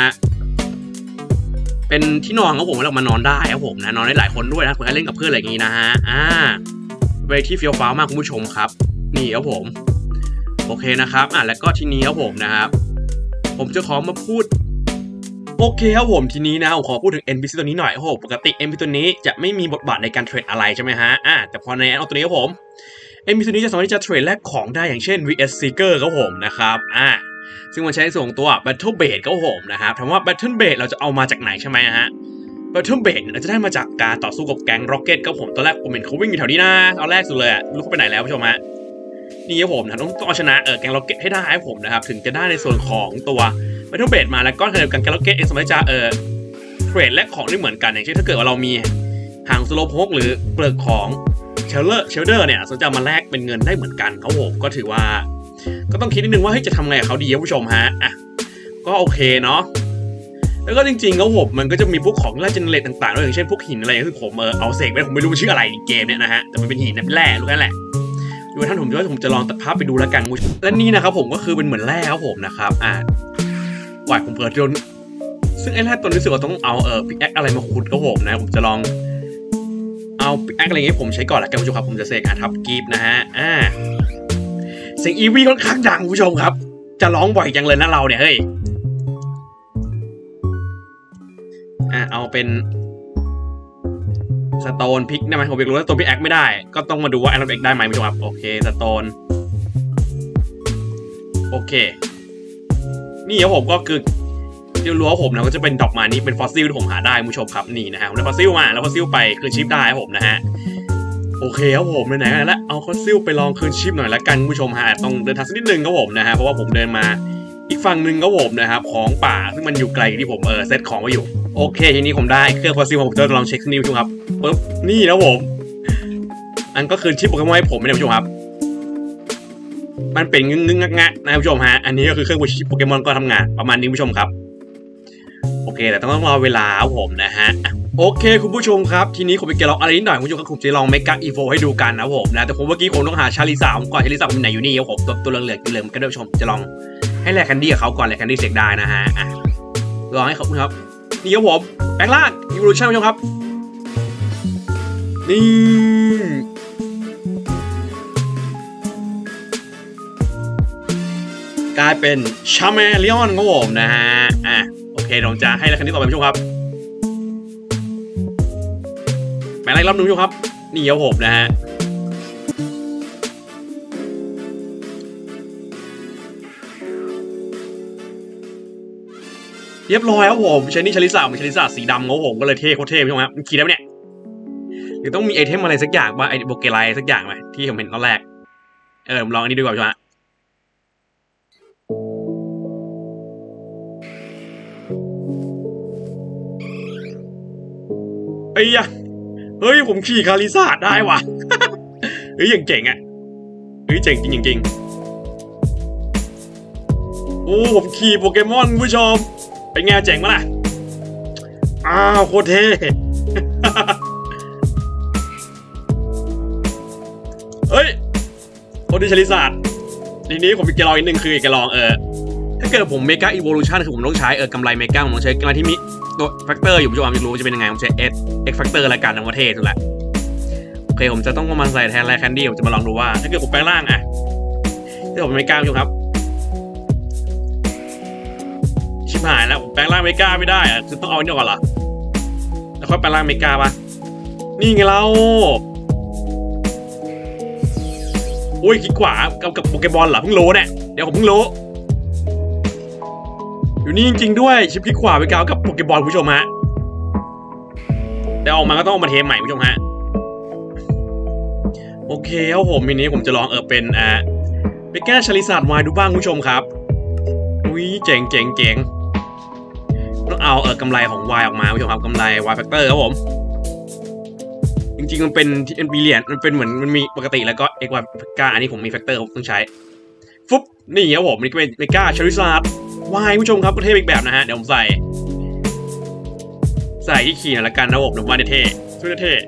เป็นที่นอนครับผมเรามานอนได้ครับผมนะนอนได้หลายคนด้วยนะผมให้เล่นกับเพื่อนอะไรอย่างงี้นะฮะเวทีเฟี้ยวฟ้าวมากคุณผู้ชมครับนี่ครับผมโอเคนะครับแล้วก็ทีนี้ครับผมนะครับผมจะขอมาพูดโอเคครับผมทีนี้นะผมขอพูดถึง NPC ตัวนี้หน่อยโอ้โหปกติ NPC ตัวนี้จะไม่มีบทบาทในการเทรดอะไรใช่ไหมฮะแต่พอในเอาตัวนี้ครับผม NPC ตัวนี้จะสามารถที่จะเทรดแลกของได้อย่างเช่น VS Seeker ครับผมนะครับซึ่งมันใช้ส่งตัว Battle Bait ครับผมนะครับถามว่า Battle Bait เราจะเอามาจากไหนใช่ไหมฮะ Battle Bait เราจะได้มาจากการต่อสู้กับแก๊ง Rocket ครับผมตอนแรกผมเห็นเขาวิ่งอยู่แถวนี้นะตอนแรกสุดเลยรู้เขาไปไหนแล้วผู้ชมฮะนี่ครับผมนะต้องเอาชนะแก๊ง Rocket ให้ได้ครับผมนะครับถึงจะได้ในส่วนของตัวBattle Bait มาแล้วก็ขณะเดียวกันแก๊ง Rocket เองสามารถจะเทรดแลกของได้เหมือนกันอย่างเช่นถ้าเกิดว่าเรามีหางสโลโพกหรือเปลือกของเชลเดอร์เนี่ยสามารถจะมาแลกเป็นเงินได้เหมือนกันครับผมก็ถือว่าก็ต้องคิดนิดนึงว่าจะทำไงกับเขาดีครับผู้ชมฮะก็โอเคเนาะแล้วก็จริงๆครับผมมันก็จะมีพวกของแร่เจเนเรตต่างๆด้วยอย่างเช่นพวกหินอะไรที่ผมเอาเสกไปผมไม่รู้ชื่ออะไรในเกมเนี่ยนะฮะแต่มันเป็นหินแร่รู้แค่แหละดูท่านผมว่าผมจะลองตัดภาพไปดูแล้วกันและนี่นะครับผมก็คือเป็นเหมือนแร่ครับผมนะครับวายผมเปิดจนซึ่งไอ้แร่ตัวนี้รู้สึกว่าต้องเอาพิกแอคอะไรมาขุดครับผมนะผมจะลองเอาพิกแอคอะไรอย่างงี้ผมใช้ก่อนละกันผู้ชมครับผมจะเสกทับกีบนะฮะเสียงอีวีค่อนข้างดังผู้ชมครับจะร้องบ่อยจังเลยนะเราเนี่ยเฮ้ยเอาเป็นสโตนพิกได้ไหมผมอยากรู้ว่าตัวพิกแอคไม่ได้ก็ต้องมาดูว่าไอรอนพิกได้ไหมผู้ชมครับโอเคสโตนโอเคนี่ครับผมก็คือที่รู้ว่าผมนะก็จะเป็นดอกไม้นี้เป็นฟอสซิลที่ผมหาได้ผู้ชมครับนี่นะฮะผมได้ฟอสซิลมาแล้วฟอสซิลไปคืนชีพได้ครับผมนะฮะโอเคครับผมไหนๆแล้วเอาฟอสซิลไปลองคืนชีพหน่อยละกันผู้ชมฮะต้องเดินทางสักนิดนึงครับผมนะฮะเพราะว่าผมเดินมาอีกฝั่งหนึ่งครับผมนะครับของป่าซึ่งมันอยู่ไกลที่ผมเซตของไว้อยู่โอเคทีนี้ผมได้เครื่องฟอสซิลผมจะลองเช็คนิ้วผู้ชมครับปุ๊บนี่นะผมอันก็คืนชีพโปเกมอนให้ผมไม่ได้ผู้ชมครับมันเป็นงึ้งงักๆนะผู้ชมฮะอันนี้ก็คือเครื่องชีพโปเกมอนก็ทำงานประมาณนี้ผู้ชมครับโอเคแต่ต้องรอเวลาผมนะฮะโอเคคุณผู้ชมครับทีนี้ผมไปเกลองอะไรนิดหน่อยคุณผู้ชมก็ผมจะลองเมกาอีโฟให้ดูกันนะผมนะแต่ผมเมื่อกี้ผมต้องหาชาลีสามก่อนชาลีสามมันไหนอยู่นี่ครับผมตัวเหลืองอยู่เลยก็ได้ผู้ชมจะลองให้แลกแคนดี้กับเขาก่อนแลกแคนดี้เสกได้นะฮะลองให้เขาครับนี่ครับผมแปลงร่างอีโวลูชั่นผู้ชมครับนี่กลายเป็นชาเมเลออนครับผมนะฮะโอเคผมจะให้แลกแคนดี้ต่อไปผู้ชมครับแปลงร่างรอบนึงผู้ชมครับนี่ครับผมนะฮะเรียบร้อยครับผมชาลิซ่ามันชาลิซ่าสีดำครับผมก็เลยเท่โคตรเท่ใช่ไหมครับมันขี่ได้ไหมเนี่ยหรือต้องมีไอเทมอะไรสักอย่างว่าไอโบเกไลสักอย่างไหมที่ผมเห็นตอนแรกผมลองอันนี้ดูก่อนใช่ไหมไอ้ยะเฮ้ยผมขี่คาริซ่าได้ว่ะ เฮ้ยอย่างเจ๋งอ่ะเฮ้ยเจ๋งจริงโอ้ผมขี่โปเกมอนผู้ชมเป็นไงเจ๋งมั้ยล่ะโคตรเท่ เฮ้ยคนที่ชลิซาร์ดทีนี้ผมมีแกลองอีกนึงคือแกลองถ้าเกิดผมเมกาอีโวลูชันคือผมต้องใช้กำไรเมกาผมต้องใช้กำไรที่มีตัวแฟกเตอร์อยู่ผู้ชมไม่รู้จะเป็นยังไงผมใช้Xแฟกเตอร์รายการทั้งประเทศสุดแหละโอเคผมจะต้องมาใส่แทนแรกแคนดี้ผมจะมาลองดูว่าถ้าเกิดผมแปลงร่างถ้าผมเมกาผู้ชมครับชิบหายแล้วผมแปลงร่างเมกาไม่ได้คือต้องเอาอันนี้ก่อนเหรอแล้วค่อยแปลงร่างเมกาปะนี่ไงเราโอ้ยคลิกขวากับโปเกมอนเหรอเพิ่งรู้เนี่ยเดี๋ยวผมเพิ่งรู้อยู่นี่จริงๆด้วยชิปคลิกขวาไปกาวกับโปเกมอนผู้ชมฮะแต่ออกมาก็ต้องเอามาเทใหม่ผู้ชมฮะโอเคครับผมทีนี้ผมจะลองเป็นไปแก้ชาลิซาร์ดวายดูบ้างผู้ชมครับอุ้ยเจ๋งต้องเอากำไรของวายออกมาผู้ชมครับกำไรวายแฟกเตอร์ครับผมจริงๆมันเป็นเหรียญมันเป็นเหมือนมันมีปกติแล้วก็เอ็กวายกาอันนี้ผมมีแฟกเตอร์ผมต้องใช้ฟุ๊บนี่ครับผมนี่ก็เป็นเมกาชาริซาร์ดวายผู้ชมครับประเทศอีกแบบนะฮะเดี๋ยวผมใส่ที่ขี่ละกันนะผมเดี๋ยวว่าเท่ช่วยเท่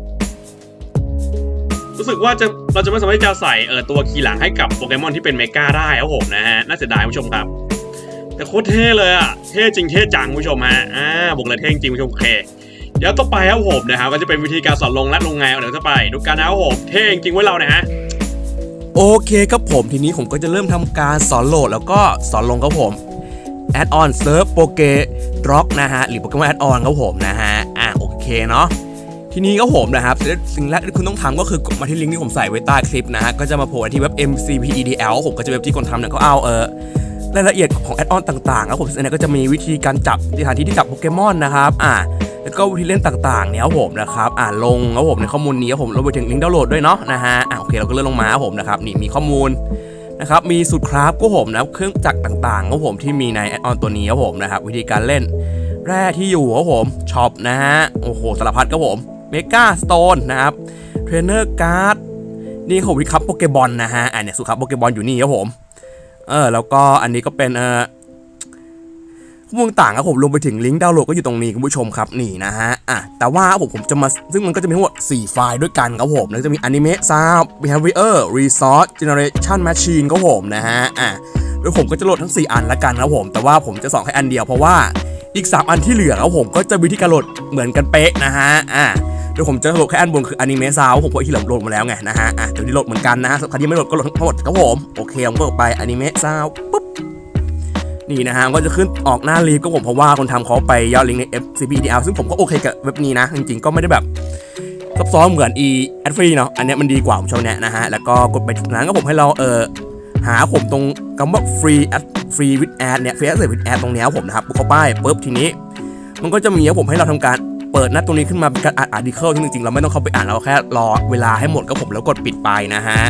รู้สึกว่าเราจะไม่สามารถจะใส่ตัวขี่หลังให้กับโปเกมอนที่เป็นเมกาได้ครับผมนะฮะน่าเสียดายผู้ชมครับแต่โคตรเท่เลยอ่ะเท่จริงเท่จังผู้ชมฮะบอกเลยเท่จริงผู้ชมโอเคเดี๋ยวต่อไปครับผมนะครับก็จะเป็นวิธีการสอนลงและลงไงเดี๋ยวจะไปดูกันนะครับผมเท่จริงไว้เราเนี่ยฮะโอเคครับผมทีนี้ผมก็จะเริ่มทำการสอนโหลดแล้วก็สอนลงครับผมแอดออนเซิร์ฟโปเกร็อกนะฮะหรือโปเกมอนแอดออนครับผมนะฮะโอเคเนาะทีนี้ก็ผมนะครับสิ่งแรกที่คุณต้องทำก็คือกดมาที่ลิงก์ที่ผมใส่ไว้ใต้คลิปนะฮะก็จะมาโผล่ที่เว็บ MCPEDL ผมก็จะเว็บที่คนทำเนี่ยเขาเอารายละเอียดของแอดออนต่างๆแล้วผมเนี่ยก็จะมีวิธีการจับสถานที่ที่จับโปเกมอนนะครับแล้วก็วิธีเล่นต่างๆเนี่ยครับผมนะครับลงครับผมในข้อมูลนี้ครับผมรวมไปถึงลิงก์ดาวน์โหลดด้วยเนาะนะฮะโอเคเราก็เลื่อนลงมาครับผมนะครับนี่มีข้อมูลนะครับมีสูตรคราฟก็ผมนะเครื่องจักรต่างๆก็ผมที่มีในแอดออนตัวนี้ครับผมนะครับวิธีการเล่นแร่ที่อยู่ครับผมช็อปนะฮะโอ้โหสารพัดครับผมเมกาสโตนนะครับเทรนเนอร์การ์ดนี่ผมวิคัพโปเกบอลนะฮะเนี่ยสูตรคราฟโปเกบอลอยู่นี่ครับผมแล้วก็อันนี้ก็เป็นข้อมูลต่างครับผมรวมไปถึงลิงก์ดาวน์โหลดก็อยู่ตรงนี้คุณผู้ชมครับนี่นะฮะแต่ว่าผมจะมาซึ่งมันก็จะมีทั้งหมด4ไฟล์ด้วยกันครับผมแล้วจะมี Anime Sound Behavior Resource Generation Machine ครับผมนะฮะโดยผมก็จะโหลดทั้ง4อันละกันครับผมแต่ว่าผมจะสอนแค่อันเดียวเพราะว่าอีก3อันที่เหลือครับผมก็จะวิธีการโหลดเหมือนกันเป๊ะนะฮะโดยผมจะโหลดแค่อันบนคือ Anime Sound ผมเพราะที่เหลือโหลดมาแล้วไงนะฮะเดี๋ยวนี้โหลดเหมือนกันนะฮะใครที่ไม่โหลดก็โหลดทั้งหมดครับผมโอเคผมก็ไป Anime Sound ปุ๊บนี่นะฮะก็จะขึ้นออกหน้าลิฟต์ก็ผมเพราะว่าคนทำเขาไปย่อลิงก์ใน FCPDL ซึ่งผมก็โอเคกับเว็บนี้นะจริงๆก็ไม่ได้แบบซับซ้อนเหมือน ad free เนาะอันนี้มันดีกว่าผมชอบแนะนะฮะแล้วก็กดไปถึงนั้นก็ผมให้เราหาผมตรงคำว่า free with ad เนี่ย free with ad ตรงนี้ผมนะครับเข้าไปปุ๊บทีนี้มันก็จะมีผมให้เราทำการเปิดหน้าตรงนี้ขึ้นมาเป็นการอ่าน article ที่จริงๆเราไม่ต้องเข้าไปอ่านเราแค่รอเวลาให้หมดก็ผมแล้วกดปิดไปนะฮะ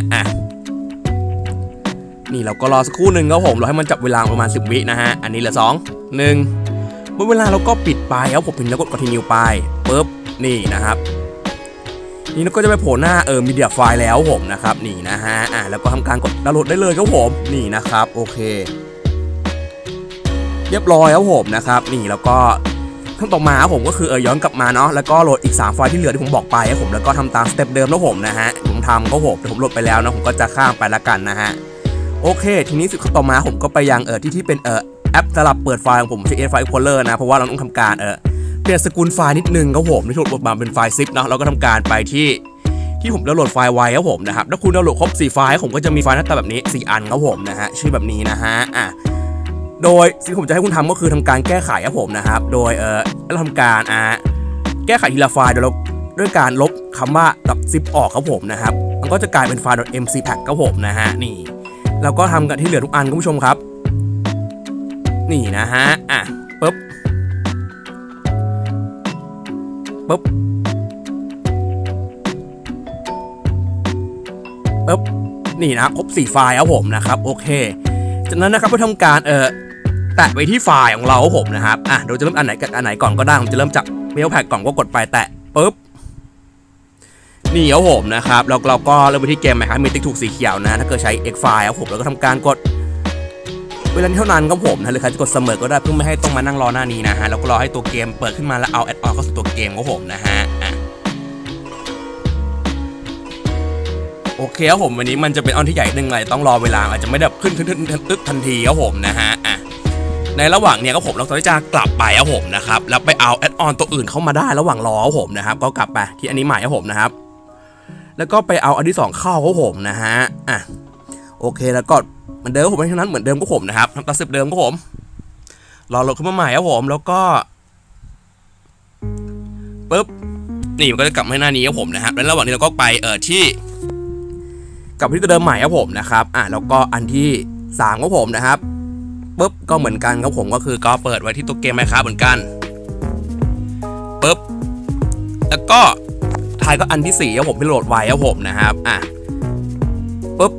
นี่เราก็รอสักครู่หนึ่งครับผมเราให้มันจับเวลาประมาณ10 วินะฮะอันนี้เหลือ2 1เมื่อเวลาเราก็ปิดไปครับผมถึงแล้วกด continue ไปปุ๊บนี่นะครับนี่เราก็จะไปโผล่หน้าmedia file แล้วผมนะครับนี่นะฮะแล้วก็ทำการกดดาวน์โหลดได้เลยครับผมนี่นะครับโอเคเรียบร้อยครับผมนะครับนี่แล้วก็ขั้นต่อมาผมก็คือย้อนกลับมาเนาะแล้วก็โหลดอีก3ไฟล์ที่เหลือที่ผมบอกไปครับผมแล้วก็ทำตามสเต็ปเดิมแล้วผมนะฮะผมทำก็ผมโหลดไปแล้วนะผมก็จะข้ามไปละกันนะฮะโอเคทีนี้ขั้นต่อมาผมก็ไปยังที่เป็นแอปสลับเปิดไฟล์ของผมใช้ไฟล์ Explorer นะเพราะว่าเราต้องทำการเปลี่ยนสกุลไฟล์นิดนึงครับผมที่ถูกโหลดมาเป็นไฟล์ zip เนาะเราก็ทำการไปที่ผมดาวน์โหลดไฟล์ไว้ครับผมนะครับถ้าคุณดาวน์โหลดครบ4ไฟล์ผมก็จะมีไฟล์หน้าตาแบบนี้4อันครับผมนะฮะชื่อแบบนี้นะฮะโดยสิ่งที่ผมจะให้คุณทำก็คือทำการแก้ไขครับผมนะครับโดยเราทำการแก้ไขทีละไฟล์ด้วยการลบคำว่า .zip ออกครับผมนะครับมันก็จะกลายเป็นไฟล์ .mcpack ครับผมนะฮะนี่เราก็ทำกันที่เหลือทุกอันคุณผู้ชมครับนี่นะฮะปึ๊บนี่นะครบ4ไฟล์ครับผมนะครับโอเคจากนั้นนะครับเพื่อทำการแตะไปที่ไฟล์ของเราครับผมนะครับโดยจะเริ่มอันไหนก่อนก็ได้ผมจะเริ่มจากเมลแพ็กก่อนก็กดไปแตะปึ๊บนี่ครับผมนะครับแล้วเราก็เริ่มไปที่เกมนะครับมีติ๊กถูกสีเขียวนะถ้าเกิดใช้ X ไฟล์ครับผมแล้วก็ทำการกดเวลาเท่านั้นครับผมนะหรือใครจะกดเสมอก็ได้เพื่อไม่ให้ต้องมานั่งรอหน้านี้นะฮะแล้วก็รอให้ตัวเกมเปิดขึ้นมาแล้วเอาแอดออนเข้าสู่ตัวเกมครับผมนะฮะโอเคครับผมวันนี้มันจะเป็นออนที่ใหญ่นึงเลยต้องรอเวลาอาจจะไม่ได้ขึ้นตึ๊บทันทีครับผมนะฮะในระหว่างเนี้ยครับผมเราจะกลับไปครับผมนะครับแล้วไปเอาแอดออนตัวอื่นเข้ามาได้ระหว่างรอครับผมนะครับก็กลับไปที่อันนี้ใหม่ครับผมนะครับแล้วก็ไปเอาอันที่2เข้าครับผมนะฮะโอเคแล้วก็เหมือนเดิมผมทั้งนั้นเหมือนเดิมก็ผมนะครับทำตามสเต็ปเดิมก็ผมรอโหลดขึ้นมาใหม่ครับผมแล้วก็ปึ๊บนี่มันก็จะกลับมาหน้านี้ครับผมนะครับแล้วระหว่างนี้เราก็ไปที่กลับที่ตัวเดิมใหม่ครับผมนะครับแล้วก็อันที่3ครับผมนะครับปึ๊บก็เหมือนกันครับผมก็คือก็เปิดไว้ที่ตัวเกมMinecraftเหมือนกันปึ๊บแล้วก็ท้ายก็อันที่4ครับผมที่โหลดไว้ครับผมนะครับปึ๊บ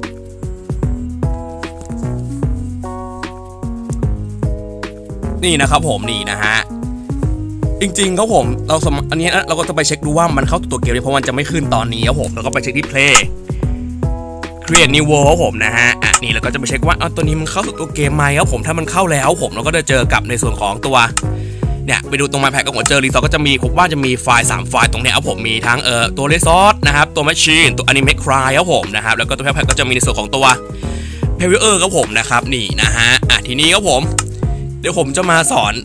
นี่นะครับผมนี่นะฮะจริงๆครับผมอันนี้เราก็จะไปเช็คดูว่ามันเข้าตัวเกมเพราะมันจะไม่ขึ้นตอนนี้ครับผมแล้วก็ไปเช็คที่ play create new world ครับผมนะฮะนี่เราก็จะไปเช็คว่าตัวนี้มันเข้าสู่ตัวเกมไหมครับผมถ้ามันเข้าแล้วผมเราก็จะเจอกับในส่วนของตัวเนี่ยไปดูตรงมาแพ็กกับผมเจอรีซอสก็จะมีผมว่าจะมีไฟล์3ไฟล์ตรงนี้ครับผมมีทั้งตัวรีซอสนะครับตัว machine ตัว animate cry ครับผมนะครับแล้วก็ตัวแพ็กก็จะมีในส่วนของตัว player ครับผมนะครับนี่นะฮะทีนี้ครับผมเดี๋ยวผมจะมาสอน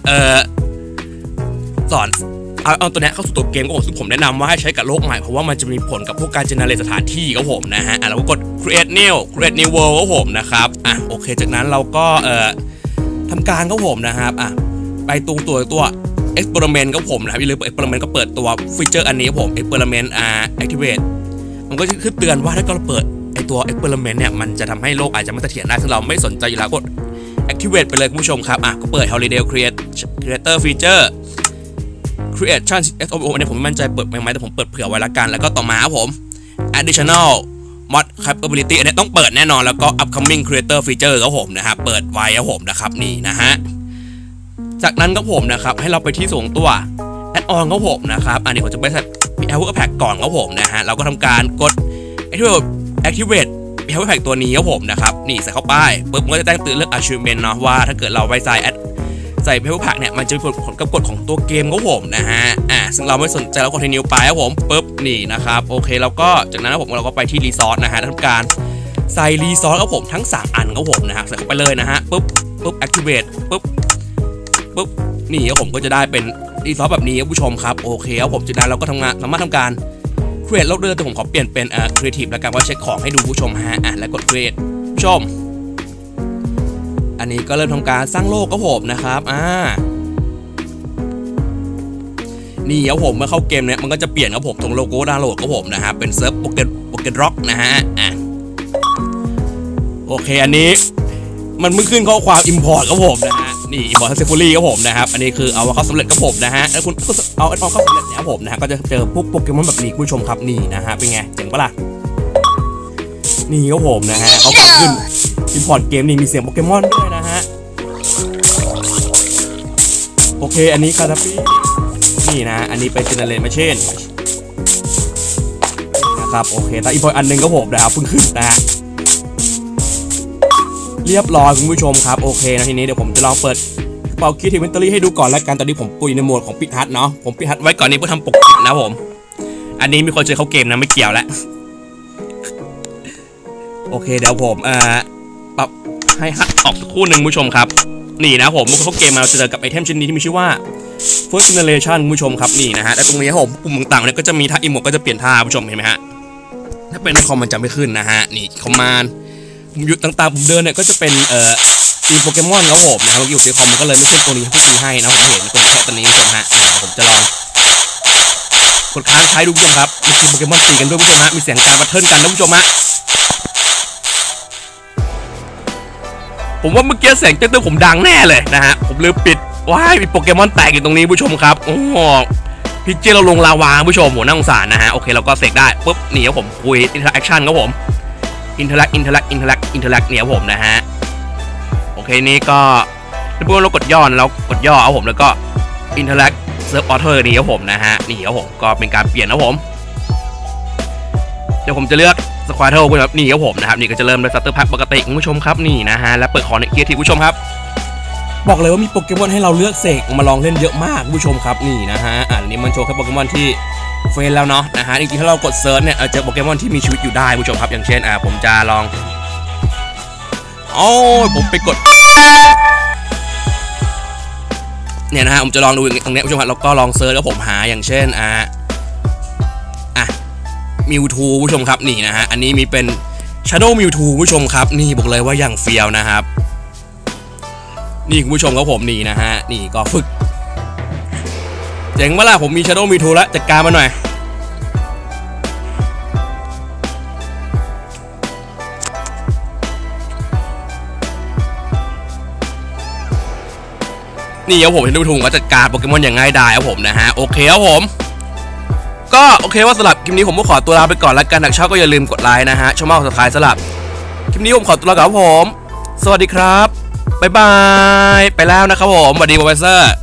เอาตัวนี้เข้าสู่ตัวเกมก็ผมซึ่งผมแนะนำว่าให้ใช้กับโลกใหม่เพราะว่ามันจะมีผลกับพวกการเจเนเรตสถานที่ครับผมนะฮะแล้วก็กด create new world ครับผมนะครับโอเคจากนั้นเราก็ทำการครับผมนะครับไปตรงตัว experiment ครับผมนะครับอย่าลืม experiment ก็เปิดตัวฟีเจอร์อันนี้ครับผม experiment activate มันก็จะขึ้นเตือนว่าถ้าเราเปิดไอตัว experiment เนี่ยมันจะทำให้โลกอาจจะไม่เสถียรได้ซึ่งเราไม่สนใจอยู่แล้วกด activate ไปเลยคุณผู้ชมครับก็เปิด holiday creator feature creation SOO อันนี้ผมไม่มั่นใจเปิดไหมแต่ผมเปิดเผื่อไว้ละกันแล้วก็ต่อมาครับผม additional mod capability อันนี้ต้องเปิดแน่นอนแล้วก็ upcoming creator feature ครับผมนะครับเปิดไว้ครับผมนะครับนี่นะฮะจากนั้นครับผมนะครับให้เราไปที่ส่วนตัว add on ครับผมนะครับอันนี้ผมจะไปBehavior Pack ก่อนครับผมนะฮะเราก็ทำการกด activate Behavior Pack ตัวนี้ครับผมนะครับนี่ใส่เข้าไปปุ๊บมันก็จะแจ้งเตือนเรื่อง achievement เนาะว่าถ้าเกิดเราไปใส่Behavior Pack เนี่ยมันจะมีผลกับกฎของตัวเกมครับผมนะฮะซึ่งเราไม่สนใจแล้วกด continue ไปครับผมปุ๊บนี่นะครับโอเคแล้วก็จากนั้นเราก็ไปที่ resource นะฮะทำการใส่ resource ครับผมทั้ง3อันครับผมนะฮะใส่เข้าไปเลยนะฮะปุ๊บ activate ปุ๊บนี่ครับผมก็จะได้เป็น resource แบบนี้ครับผู้ชมครับโอเคครับผมจากนั้นเราก็สามารถทำการ create loader แต่ผมขอเปลี่ยนเป็นcreative แล้วกันว่าเช็คของให้ดูผู้ชมฮะแล้วกด create ผู้ชมอันนี้ก็เริ่มทำการสร้างโลกครับผมนะครับนี่ครับผมเมื่อเข้าเกมเนี่ยมันก็จะเปลี่ยนครับผมตรงโลโก้ดาวน์โหลดครับผมนะครับเป็นเซิร์ฟโปเกร็อกนะฮะโอเคอันนี้มันเพิ่งขึ้นข้อความ import ครับผมนะฮะนี่ import successfully ครับผมนะครับอันนี้คือเอาเข้าสำเร็จครับผมนะฮะแล้วคุณเอาเข้าสำเร็จเนี่ยครับผมนะฮะก็จะเจอพวกโปเกมอนแบบนี้ผู้ชมครับนี่นะฮะเป็นไงเจ๋งปะล่ะนี่ครับผมนะฮะเอาขึ้นimport เกมนี่มีเสียงโปเกมอนด้วยนะฮะโอเคอันนี้คาราฟี่นี่นะอันนี้เป็นเจเนเรตมาเช่นนะครับโอเคแต่import อันนึงก็ผมนะครับเพิ่งขึ้นนะฮะเรียบร้อยคุณผู้ชมครับโอเคนะทีนี้เดี๋ยวผมจะลองเปิดเป่าคีย์ทีเวนตอรี่ให้ดูก่อนแล้วกันตอนนี้ผมปุยในโหมดของปิดฮัทเนาะผมปิดฮัทไว้ก่อนนี้เพื่อทำปกนะผมอันนี้มีคนเจอเขาเกมนะไม่เกี่ยวแล้วโอเคเดี๋ยวผมปรับให้ฮัทออกสักครู่หนึ่งผู้ชมครับนี่นะผมเมื่อเขาเกมมาเราจะเจอกับไอเทมชิ้นนี้ที่มีชื่อว่า First Generation ผู้ชมครับนี่นะฮะและตรงนี้ผมปุ่มต่างๆเนี่ยก็จะมีท่าอีโมก็จะเปลี่ยนท่าผู้ชมเห็นไหมฮะถ้าเป็นในคอมมันจะไม่ขึ้นนะฮะนี่คอมมานด์ผมหยุดต่างๆผมเดินเนี่ยก็จะเป็นทีมโปเกมอนครับผมนะครับอยู่ในคอมมันก็เลยไม่ขึ้นตัวนี้ให้พี่ให้นะผมเห็นคนแค่ตัวนี้ผู้ชมฮะผมจะลองกดค้างใช้ดูผู้ชมครับมีทีมโปเกมอนตีกันด้วยผู้ชมฮะมีเสียงการบัตเทิลกันนะผู้ชมฮะผมว่าเมื่อกี้เสียงเต้นผมดังแน่เลยนะฮะผมลืมปิดว้ายมีโปเกมอนแตกอยู่ตรงนี้ผู้ชมครับโอ้พี่เจเราลงลาวาผู้ชมโหน่าสงสารนะฮะโอเคเราก็เสกได้ปุ๊บนี่ครับผมคุยอินเทอร์แอคชั่นครับผมอินเทอร์แอคเนี่ยผมนะฮะโอเคนี่ก็ถ้าพวกเรากดย่อแล้วกดย่อเอาผมแล้วก็อินเทอร์แอคเซิร์ฟออเทอร์นี่ครับผมนะฮะนี่ครับผมก็เป็นการเปลี่ยนนะผมเดี๋ยวผมจะเลือกสควอเทอร์ครับนี่ครับผมนะครับนี่ก็จะเริ่มด้วยสตาร์เตอร์แพ็คปกติคุณผู้ชมครับนี่นะฮะและเปิดของในเกียร์ทีผู้ชมครับบอกเลยว่ามีโปเกมอนให้เราเลือกเสกมาลองเล่นเยอะมากผู้ชมครับนี่นะฮะอันนี้มันโชว์แค่โปเกมอนที่เฟรนแล้วเนาะนะฮะจริงๆถ้าเรากดเซิร์ชเนี่ยเจอโปเกมอนที่มีชีวิตอยู่ได้ผู้ชมครับอย่างเช่นผมจะลองผมไปกดเนี่ยนะฮะผมจะลองดูตรงนี้ผู้ชมครับแล้วก็ลองเซิร์ชแล้วผมหาอย่างเช่นมิวทูผู้ชมครับนี่นะฮะอันนี้มีเป็น Shadow Mewtwo ผู้ชมครับนี่บอกเลยว่าอย่างเฟี้ยวนะครับนี่คุณผู้ชมครับผมนี่นะฮะนี่ก็ฝึกเจ๋งเวลาผมมี Shadow Mewtwo แล้วจัดการมาหน่อยนี่ครับผมเห็นดูถูกก็จัดการโปเกมอนอย่างง่ายดายครับผมนะฮะโอเคครับผมก็โอเคว่าสำหรับคลิปนี้ผมก็ขอตัวลาไปก่อนแล้วกันหากชอบก็อย่าลืมกดไลค์นะฮะช่องสุดท้ายสำหรับคลิปนี้ผมขอตัวลาครับผมสวัสดีครับบ๊ายบายไปแล้วนะครับผมสวัสดีโปรเฟสเซอร์